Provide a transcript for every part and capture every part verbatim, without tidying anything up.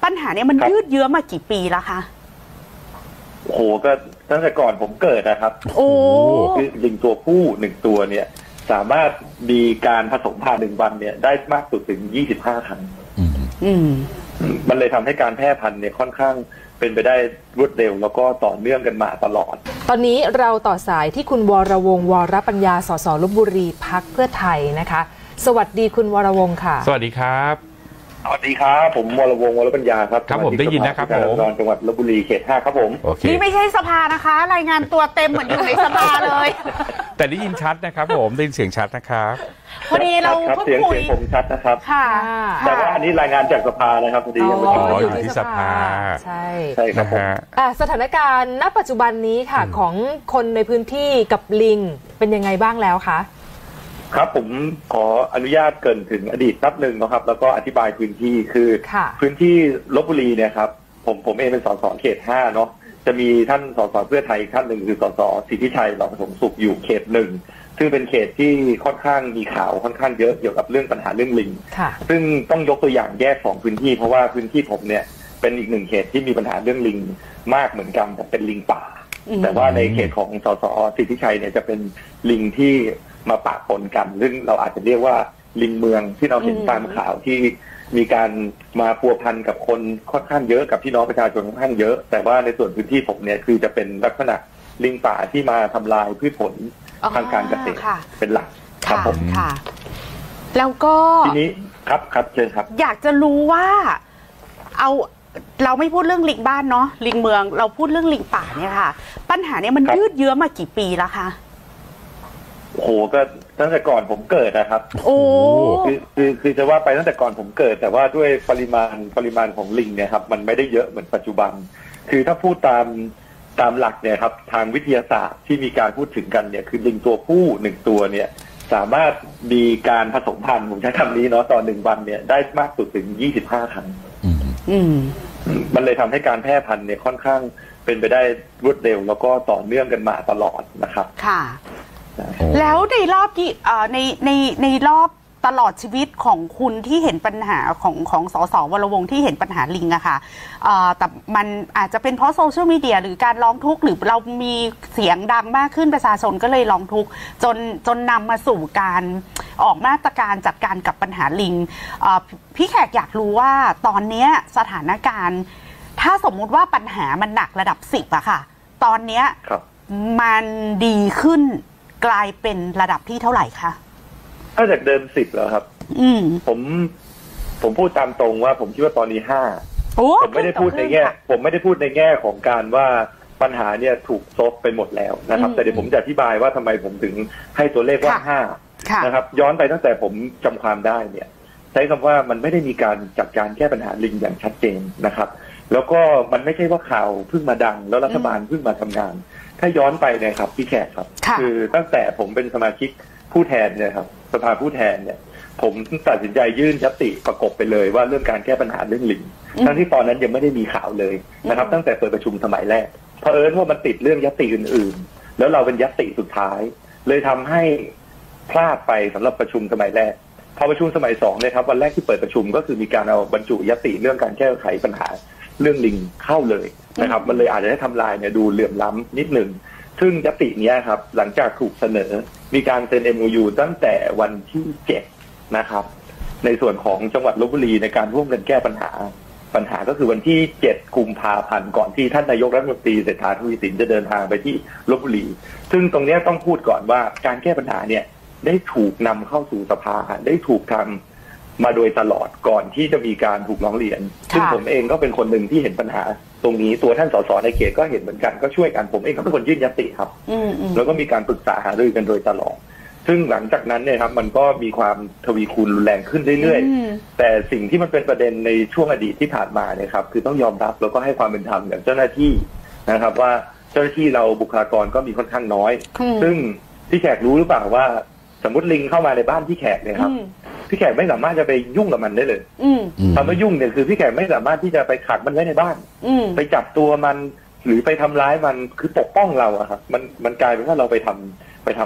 ปัญหาเนี่ยมันยืดเยื้อมากี่ปีแล้วคะโอ้โหก็ตั้งแต่ก่อนผมเกิดนะครับโอ้คือลิงตัวผู้หนึ่งตัวเนี่ยสามารถมีการผสมพันธุ์หนึ่งวันเนี่ยได้มากสุดถึงยี่สิบห้าครั้งอืมมันเลยทำให้การแพร่พันธุ์เนี่ยค่อนข้างเป็นไปได้รวดเร็วแล้วก็ต่อเนื่องกันมาตลอดตอนนี้เราต่อสายที่คุณวรวงศ์วรปัญญาสสลพบุรีพรรคเพื่อไทยนะคะสวัสดีคุณวรวงศ์ค่ะสวัสดีครับสวัสดีครับผมวรวงศ์วรปัญญาครับครับผมได้ยินนะครับผมจังหวัดลพบุรีเขตห้าครับผมนี่ไม่ใช่สภานะคะรายงานตัวเต็มเหมือนอยู่ในสภาเลยแต่ได้ยินชัดนะครับผมได้ยินเสียงชัดนะครับพอดีเราเสียงเสียงผมชัดนะครับค่ะแต่ว่าอันนี้รายงานจากสภานะครับพอดีอ๋ออยู่ที่สภาใช่ใช่ครับผมสถานการณ์ณปัจจุบันนี้ค่ะของคนในพื้นที่กับลิงเป็นยังไงบ้างแล้วคะครับผมขออนุญาตเกริ่นถึงอดีตนับหนึ่งนะครับแล้วก็อธิบายพื้นที่คือพื้นที่ลพบุรีเนี่ยครับผมผมเองเป็นสสเขตห้าเนาะจะมีท่านสสเพื่อไทยท่านหนึ่งคือสสสิทธิชัยหล่อประสงสุขอยู่เขตหนึ่งซึ่งเป็นเขตที่ค่อนข้างมีข่าวค่อนข้างเยอะเกี่ยวกับเรื่องปัญหาเรื่องลิงซึ่งต้องยกตัวอย่างแยกสองพื้นที่เพราะว่าพื้นที่ผมเนี่ยเป็นอีกหนึ่งเขตที่มีปัญหาเรื่องลิงมากเหมือนกันแต่เป็นลิงป่าแต่ว่าในเขตของสสสิทธิชัยเนี่ยจะเป็นลิงที่มาปะปนกันซึ่งเราอาจจะเรียกว่าลิงเมืองที่เราเห็นตามข่าวที่มีการมาพัวพันกับคนค่อนข้างเยอะกับพี่น้องประชาชนค่อนข้างเยอะแต่ว่าในส่วนพื้นที่ผมเนี่ยคือจะเป็นลักษณะลิงป่าที่มาทำลายพืชผลทางการเกษตรเป็นหลักครับผมค่ะแล้วก็ทีนี้ครับครับเชิญครับอยากจะรู้ว่าเอาเราไม่พูดเรื่องลิงบ้านเนาะลิงเมืองเราพูดเรื่องลิงป่าเนี่ยค่ะปัญหาเนี่ยมันยืดเยื้อมากี่ปีแล้วคะโอ้โหก็ตั้งแต่ก่อนผมเกิดนะครับโอ้คือคือคือจะว่าไปตั้งแต่ก่อนผมเกิดแต่ว่าด้วยปริมาณปริมาณของลิงเนี่ยครับมันไม่ได้เยอะเหมือนปัจจุบันคือถ้าพูดตามตามหลักเนี่ยครับทางวิทยาศาสตร์ที่มีการพูดถึงกันเนี่ยคือลิงตัวผู้หนึ่งตัวเนี่ยสามารถมีการผสมพันธุ์ผมใช้คำนี้เนาะต่อหนึ่งวันเนี่ยได้มากสุดถึงยี่สิบห้าครั้งอืมมันเลยทำให้การแพร่พันธุ์เนี่ยค่อนข้างเป็นไปได้รวดเร็วแล้วก็ต่อเนื่องกันมาตลอดนะครับค่ะแล้วในรอบที่ในในในรอบตลอดชีวิตของคุณที่เห็นปัญหาของของสสวรวงศ์ที่เห็นปัญหาลิงอะค่ะแต่มันอาจจะเป็นเพราะโซเชียลมีเดียหรือการร้องทุกข์หรือเรามีเสียงดังมากขึ้นประชาชนก็เลยร้องทุกข์จนจนนำมาสู่การออกมาตรการจัดการกับปัญหาลิงพี่แขกอยากรู้ว่าตอนนี้สถานการณ์ถ้าสมมุติว่าปัญหามันหนักระดับสิบอะค่ะตอนนี้มันดีขึ้นกลายเป็นระดับที่เท่าไหร่คะถ้าจากเดิมสิบแล้วครับอืมผมผมพูดตามตรงว่าผมคิดว่าตอนนี้ห้าผมไม่ได้พูดในแง่ผมไม่ได้พูดในแง่ของการว่าปัญหาเนี่ยถูกซบไปหมดแล้วนะครับแต่เดี๋ยวผมจะอธิบายว่าทำไมผมถึงให้ตัวเลขว่าห้านะครับย้อนไปตั้งแต่ผมจำความได้เนี่ยใช้คำว่ามันไม่ได้มีการจัดการแก้ปัญหาลิงอย่างชัดเจนนะครับแล้วก็มันไม่ใช่ว่าข่าวเพิ่งมาดังแล้วรัฐบาลเพิ่งมาทำงานถ้าย้อนไปเนี่ยครับพี่แขกครับคือตั้งแต่ผมเป็นสมาชิกผู้แทนเนี่ยครับสภาผู้แทนเนี่ยผมตัดสินใจยื่นญัตติประกบไปเลยว่าเรื่องการแก้ปัญหาเรื่องลิงทั้งที่ตอนนั้นยังไม่ได้มีข่าวเลยนะครับตั้งแต่เปิดประชุมสมัยแรกเผอิญว่ามันติดเรื่องญัตติอื่นๆแล้วเราเป็นญัตติสุดท้ายเลยทำให้พลาดไปสำหรับประชุมสมัยแรกพอประชุมสมัยสองเนี่ยครับวันแรกที่เปิดประชุมก็คือมีการเอาบรรจุญัตติเรื่องการแก้ไขปัญหาเรื่องลิงเข้าเลยนะครับมันเลยอาจจะได้ทำลายเนี่ยดูเหลื่อมล้ำนิดหนึ่งซึ่งญัตตินี้ครับหลังจากถูกเสนอมีการเซ็น เอ็ม โอ ยู ตั้งแต่วันที่เจ็ดนะครับในส่วนของจังหวัดลพบุรีในการร่วมกันแก้ปัญหาปัญหาก็คือวันที่เจ็ดกุมภาพันธ์ก่อนที่ท่านนายกรัฐมนตรีเศรษฐาทวีสินจะเดินทางไปที่ลพบุรีซึ่งตรงนี้ต้องพูดก่อนว่าการแก้ปัญหาเนี่ยได้ถูกนำเข้าสู่สภาได้ถูกทำมาโดยตลอดก่อนที่จะมีการถูกร้องเรียนซึ่งผมเองก็เป็นคนหนึ่งที่เห็นปัญหาตรงนี้ตัวท่านสสในเขตก็เห็นเหมือนกันก็ช่วยกันผมเองก็เป็นคนยื่นญัตติครับแล้วก็มีการปรึกษาหารือกันโดยตลอดซึ่งหลังจากนั้นเนี่ยครับมันก็มีความทวีคูณรุนแรงขึ้นเรื่อยๆแต่สิ่งที่มันเป็นประเด็นในช่วงอดีตที่ผ่านมาเนี่ยครับคือต้องยอมรับแล้วก็ให้ความเป็นธรรมกับเจ้าหน้าที่นะครับว่าเจ้าหน้าที่เราบุคลากรก็มีค่อนข้างน้อยซึ่งพี่แขกรู้หรือเปล่าว่าสมมติลิงเข้ามาในบ้านพี่แขกเนี่ยครับพี่แขกไม่สามารถจะไปยุ่งกับมันได้เลยคำว่ายุ่งเนี่ยคือพี่แขกไม่สามารถที่จะไปขังมันไว้ในบ้านไปจับตัวมันหรือไปทำร้ายมันคือปกป้องเราอะครับมันมันกลายเป็นว่าเราไปทำไปทำผิด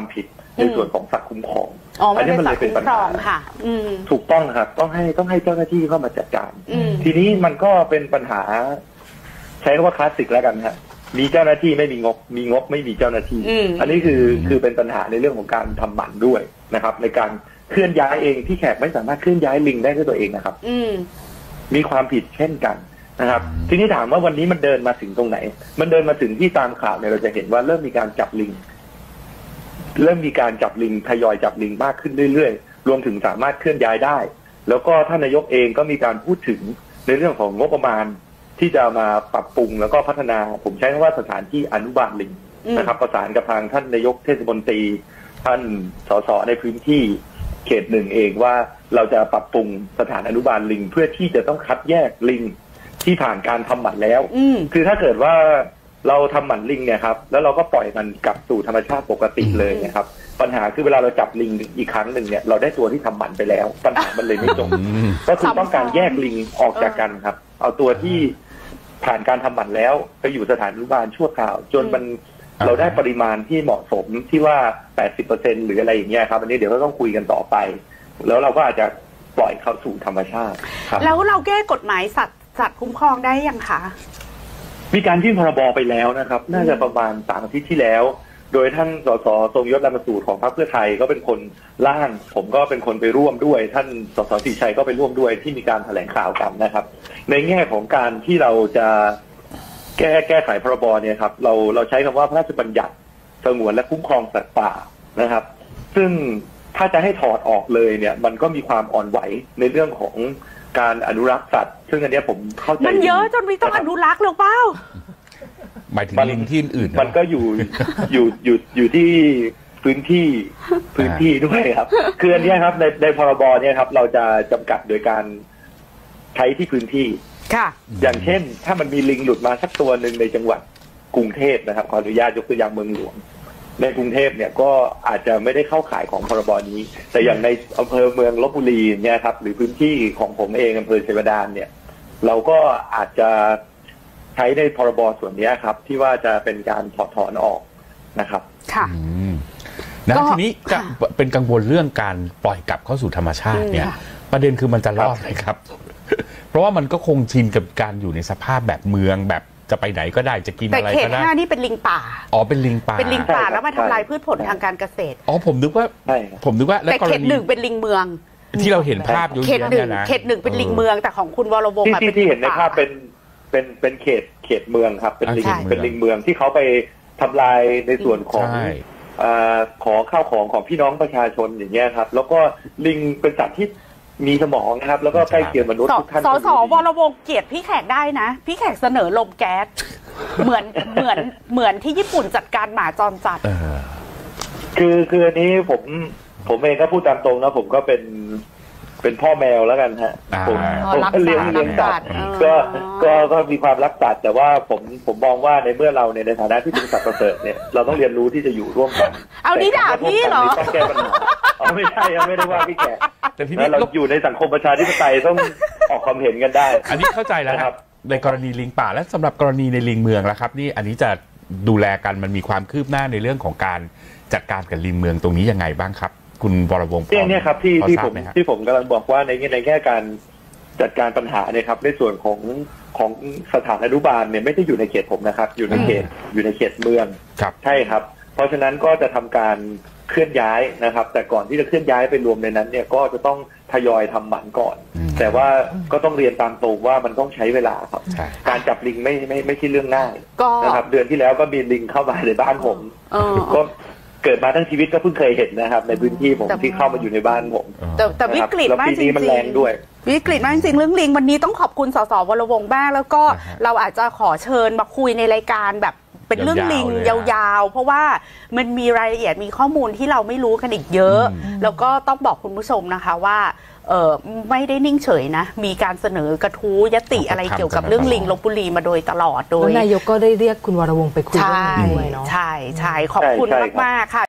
ในส่วนของสัตว์คุ้มครองอันนี้มันเลยเป็นปัญหาค่ะถูกต้องครับต้องให้ต้องให้เจ้าหน้าที่เข้ามาจัดการทีนี้มันก็เป็นปัญหาใช้คำว่าคลาสสิกแล้วกันฮะมีเจ้าหน้าที่ไม่มีงบมีงบไม่มีเจ้าหน้าที่อันนี้คือคือเป็นปัญหาในเรื่องของการทำหมันด้วยนะครับในการเคลื่อนย้ายเองที่แขกไม่สามารถเคลื่อนย้ายลิงได้ด้วยตัวเองนะครับมีความผิดเช่นกันนะครับทีนี้ถามว่าวันนี้มันเดินมาถึงตรงไหนมันเดินมาถึงที่ตามข่าวเนี่ยเราจะเห็นว่าเริ่มมีการจับลิงเริ่มมีการจับลิงทยอยจับลิงมากขึ้นเรื่อยๆรวมถึงสามารถเคลื่อนย้ายได้แล้วก็ท่านนายกเองก็มีการพูดถึงในเรื่องของงบประมาณที่จะมาปรับปรุงแล้วก็พัฒนาผมใช้คำว่าสถานที่อนุบาลลิงนะครับประสานกับทางท่านนายกเทศมนตรีท่านสสในพื้นที่เขตหนึ่งเองว่าเราจะปรับปรุงสถานอนุบาลลิงเพื่อที่จะต้องคัดแยกลิงที่ผ่านการทำหมันแล้วคือถ้าเกิดว่าเราทำหมันลิงเนี่ยครับแล้วเราก็ปล่อยมันกลับสู่ธรรมชาติปกติเลยนะครับปัญหาคือเวลาเราจับลิงอีกครั้งหนึ่งเนี่ยเราได้ตัวที่ทำหมันไปแล้วปัญหามันเลยไม่จบก็คือต้องการแยกลิงออกจากกันครับเอาตัวที่ผ่านการทำหมันแล้วไปอยู่สถานอนุบาลชั่วคราวจนมันเราได้ปริมาณที่เหมาะสมที่ว่า แปดสิบเปอร์เซ็นต์ หรืออะไรอย่างเงี้ยครับอันนี้เดี๋ยวเราต้องคุยกันต่อไปแล้วเราก็อาจจะปล่อยเข้าสู่ธรรมชาติแล้วเราแก้กฎหมายสัตว์สัตว์คุ้มครองได้ยังคะมีการยื่นพรบไปแล้วนะครับน่าจะประมาณสามอาทิตย์ที่แล้วโดยท่านสสทรงยศ รามสูตรของพรรคเพื่อไทยก็เป็นคนร่างผมก็เป็นคนไปร่วมด้วยท่านสสศรีชัยก็ไปร่วมด้วยที่มีการแถลงข่าวกันนะครับในแง่ของการที่เราจะแก้แก้ไขพรบเนี่ยครับเราเราใช้คำว่าพระราชบัญญัติสงวนและคุ้มครองสัตว์ป่านะครับซึ่งถ้าจะให้ถอดออกเลยเนี่ยมันก็มีความอ่อนไหวในเรื่องของการอนุรักษ์สัตว์ซึ่งอันนี้ผมเข้าใจมันเยอะจนไม่ต้องอนุรักษ์หรือเปล่าหมายถึงลิงที่อื่นมันก็อยู่อยู่อยู่อยู่ที่พื้นที่พื้นที่ด้วยครับคืออันนี้ครับในในพรบเนี่ยครับเราจะจำกัดโดยการใช้ที่พื้นที่ค่ะอย่างเช่นถ้ามันมีลิงหลุดมาสักตัวหนึ่งในจังหวัดกรุงเทพนะครับขออนุญาตยกตัวอย่างเมืองหลวงในกรุงเทพเนี่ยก็อาจจะไม่ได้เข้าข่ายของพรบนี้แต่อย่างในอำเภอเมืองลพบุรีเนี่ยครับหรือพื้นที่ของผมเองอำเภอเสวดานเนี่ยเราก็อาจจะใช้ในพรบส่วนนี้ครับที่ว่าจะเป็นการถอดถอนออกนะครับค่ะนะทีนี้จะเป็นกังวลเรื่องการปล่อยกลับเข้าสู่ธรรมชาติเนี่ยประเด็นคือมันจะรอดไหมครับเพราะว่ามันก็คงชินกับการอยู่ในสภาพแบบเมืองแบบจะไปไหนก็ได้จะกินอะไรก็ได้แต่เขตห้านี่เป็นลิงป่าอ๋อเป็นลิงป่าเป็นลิงป่าแล้วมาทำลายพืชผลทางการเกษตรอ๋อผมนึกว่าผมนึกว่าแต่เขตหนึ่งเป็นลิงเมืองที่เราเห็นภาพอยู่เขตหนึ่งเขตหนึ่งเป็นลิงเมืองแต่ของคุณวรวงศ์ที่ที่เห็นในภาพเป็นเป็นเป็นเขตเขตเมืองครับเป็นลิงเป็นลิงเมืองที่เขาไปทำลายในส่วนของขอข้าวของของพี่น้องประชาชนอย่างเงี้ยครับแล้วก็ลิงเป็นสัตว์ที่มีสมองนะครับแล้วก็ใกล้เคียงมนุษย์ทุกท่านสสวรวงศ์เกียรติพี่แขกได้นะพี่แขกเสนอลมแก๊สเหมือนเหมือนเหมือนที่ญี่ปุ่นจัดการหมาจรจัดคือคืออันนี้ผมผมเองก็พูดตามตรงนะผมก็เป็นเป็นพ่อแมวแล้วกันฮะผมผมก็เลี้ยงเลี้ยงสัตว์ก็ก็ก็มีความรักสัตว์แต่ว่าผมผมมองว่าในเมื่อเราในฐานะที่เป็นสัตว์ประเสริฐเนี่ยเราต้องเรียนรู้ที่จะอยู่ร่วมกันเอานี่ด่าพี่เหรอต้องแก้ปัญหาเอาไม่ใช่ไม่ได้ว่าพี่แกแต่ที่นี่เราอยู่ในสังคมประชาธิปไตยต้องออกความเห็นกันได้อันนี้เข้าใจแล้วครับในกรณีลิงป่าและสำหรับกรณีในลิงเมืองแล้วครับนี่อันนี้จะดูแลกันมันมีความคืบหน้าในเรื่องของการจัดการกับลิงเมืองตรงนี้ยังไงบ้างครับคุณวรวงศ์เนี่ยเนี่ยครับที่ที่ผมที่ผมกำลังบอกว่าในในแง่การจัดการปัญหาเนี่ยครับในส่วนของของสถานอนุบาลเนี่ยไม่ได้อยู่ในเขตผมนะครับอยู่ในเขตอยู่ในเขตเมืองใช่ครับเพราะฉะนั้นก็จะทำการเคลื่อนย้ายนะครับแต่ก่อนที่จะเคลื่อนย้ายไปรวมในนั้นเนี่ยก็จะต้องทยอยทำหมันก่อนแต่ว่าก็ต้องเรียนตามตรงว่ามันต้องใช้เวลาครับการจับลิงไม่ไม่ไม่ใช่เรื่องง่ายนะครับเดือนที่แล้วก็มีลิงเข้ามาในบ้านผมก็เกิดมาทั้งชีวิตก็เพิ่งเคยเห็นนะครับในพื้นที่ผมที่เข้ามาอยู่ในบ้านผมแต่แต่วิกฤตมากจริงๆวิกฤตมากจริงๆเรื่องลิงวันนี้ต้องขอบคุณสสวรวงศ์มากแล้วก็เราอาจจะขอเชิญมาคุยในรายการแบบเป็นเรื่องลิงยาวๆเพราะว่ามันมีรายละเอียดมีข้อมูลที่เราไม่รู้กันอีกเยอะแล้วก็ต้องบอกคุณผู้ชมนะคะว่าเออไม่ได้นิ่งเฉยนะมีการเสนอกระทู้ยติอะไรเกี่ยวกับเรื่องลิงลพบุรีมาโดยตลอดโดยนายกก็ได้เรียกคุณวรวงศ์ไปคุยด้วยเนาะใช่ใช่ขอบคุณมากๆค่ะ